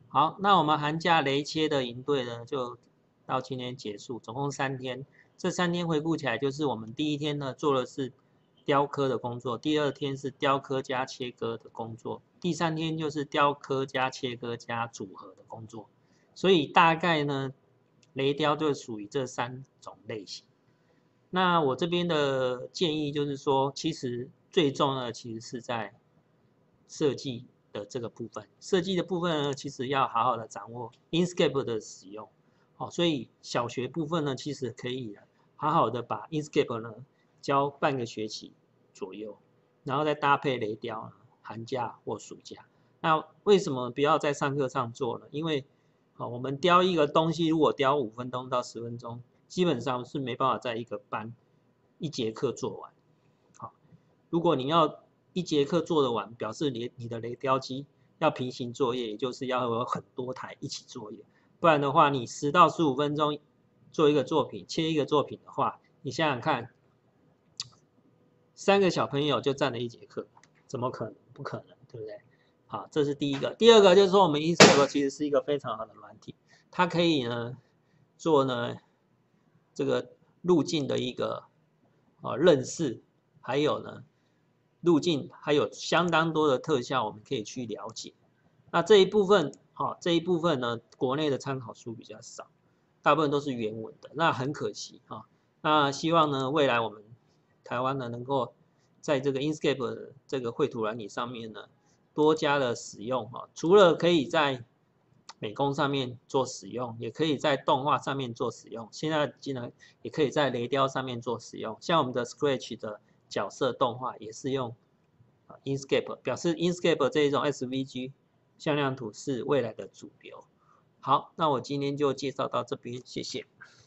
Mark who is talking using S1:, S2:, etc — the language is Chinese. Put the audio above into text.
S1: 好，那我们寒假雷切的营队呢，就到今天结束，总共3天。这3天回顾起来，就是我们第一天呢做的是雕刻的工作，第二天是雕刻加切割的工作，第3天就是雕刻加切割加组合的工作。所以大概呢，雷雕就属于这3种类型。那我这边的建议就是说，其实最重要的其实是在设计的这个部分。设计的部分呢，其实要好好的掌握 Inkscape 的使用。好，所以小学部分呢，其实可以好好的把 Inkscape 呢教半个学期左右，然后再搭配雷雕呢，寒假或暑假。那为什么不要在上课上做呢？因为我们雕一个东西，如果雕5分钟到10分钟，基本上是没办法在一个班1节课做完。好，如果你要1节课做得完，表示你的雷雕机要平行作业，也就是要有很多台一起作业，不然的话，你10到15分钟做一个作品，切一个作品的话，你想想看，3个小朋友就占了1节课，怎么可能？不可能，对不对？好，这是第一个。第二个就是说，我们 Inkscape 其实是一个非常好的软体，它可以呢做呢这个路径的一个认识，还有呢路径还有相当多的特效，我们可以去了解。那这一部分呢，国内的参考书比较少，大部分都是原文的，那很可惜啊。那希望呢，未来我们台湾呢能够在这个 Inkscape 的这个绘图软体上面呢，多加的使用哈，除了可以在美工上面做使用，也可以在动画上面做使用。现在竟然也可以在雷雕上面做使用，像我们的 Scratch 的角色动画也是用Inkscape， 表示 Inkscape 这一种 SVG 向量图是未来的主流。好，那我今天就介绍到这边，谢谢。